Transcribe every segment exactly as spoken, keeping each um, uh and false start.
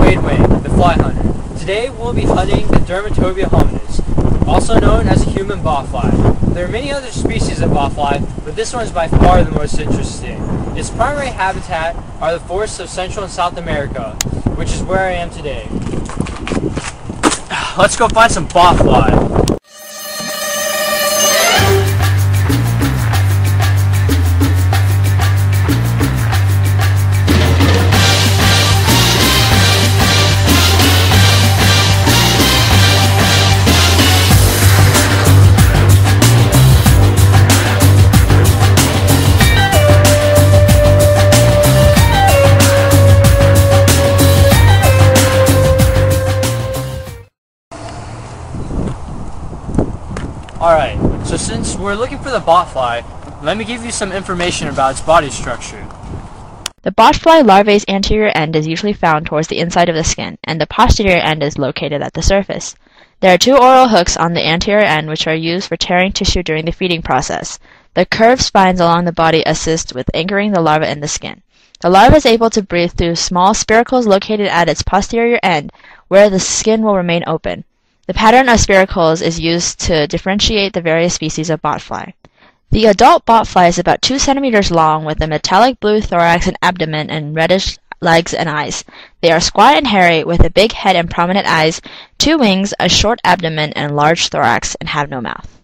Wade Wing, the fly hunter. Today we'll be hunting the Dermatobia hominis, also known as a human botfly. There are many other species of botfly, but this one is by far the most interesting. Its primary habitat are the forests of Central and South America, which is where I am today. Let's go find some botfly. Alright, so since we're looking for the botfly, let me give you some information about its body structure. The botfly larvae's anterior end is usually found towards the inside of the skin, and the posterior end is located at the surface. There are two oral hooks on the anterior end which are used for tearing tissue during the feeding process. The curved spines along the body assist with anchoring the larva in the skin. The larva is able to breathe through small spiracles located at its posterior end, where the skin will remain open. The pattern of spiracles is used to differentiate the various species of botfly. The adult botfly is about two centimeters long with a metallic blue thorax and abdomen and reddish legs and eyes. They are squat and hairy with a big head and prominent eyes, two wings, a short abdomen, and large thorax, and have no mouth.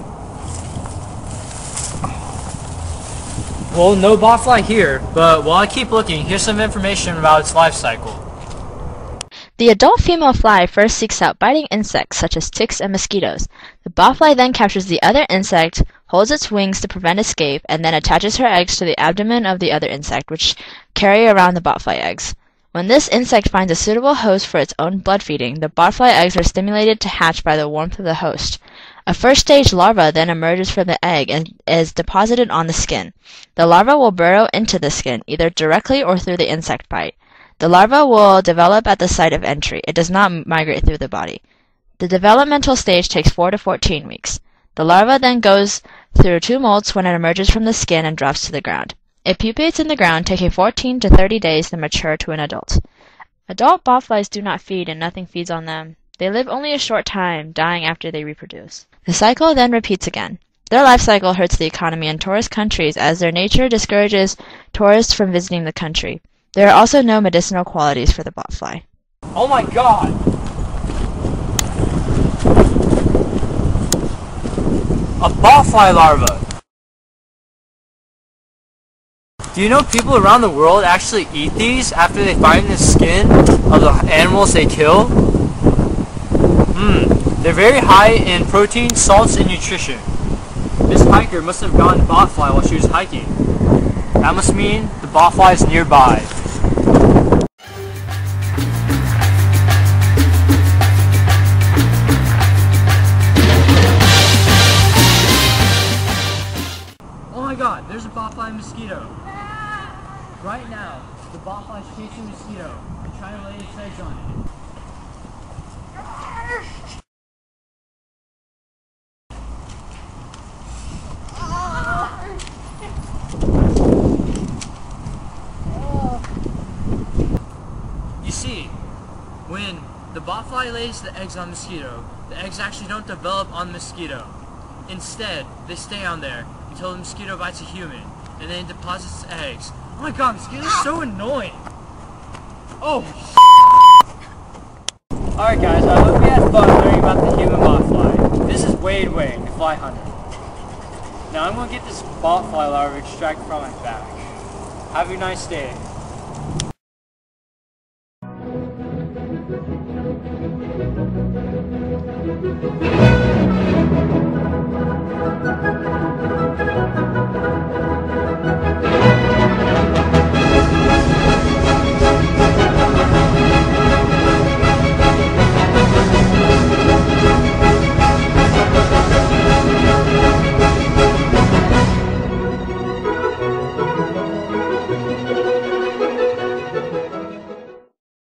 Well, no botfly here, but while I keep looking, here's some information about its life cycle. The adult female fly first seeks out biting insects such as ticks and mosquitoes. The botfly then captures the other insect, holds its wings to prevent escape, and then attaches her eggs to the abdomen of the other insect, which carry around the botfly eggs. When this insect finds a suitable host for its own blood feeding, the botfly eggs are stimulated to hatch by the warmth of the host. A first-stage larva then emerges from the egg and is deposited on the skin. The larva will burrow into the skin, either directly or through the insect bite. The larva will develop at the site of entry. It does not migrate through the body. The developmental stage takes four to fourteen weeks. The larva then goes through two molts when it emerges from the skin and drops to the ground. It pupates in the ground, taking fourteen to thirty days to mature to an adult. Adult botflies do not feed and nothing feeds on them. They live only a short time, dying after they reproduce. The cycle then repeats again. Their life cycle hurts the economy in tourist countries as their nature discourages tourists from visiting the country. There are also no medicinal qualities for the botfly. Oh my god! A botfly larva! Do you know people around the world actually eat these after they find the skin of the animals they kill? Mmm, they're very high in protein, salts, and nutrition. This hiker must have gotten botfly while she was hiking. That must mean the botfly is nearby. Oh my god, there's a botfly mosquito. Right now, the botfly is chasing a mosquito and trying to lay its eggs on it. You see, when the botfly lays the eggs on the mosquito, the eggs actually don't develop on the mosquito. Instead, they stay on there until the mosquito bites a human, and then it deposits its eggs. Oh my god, mosquitoes are so annoying! Oh, Alright guys, I hope you had fun learning about the human botfly. This is Wade Wing, the fly hunter. Now I'm going to get this botfly larva extracted from my back. Have a nice day.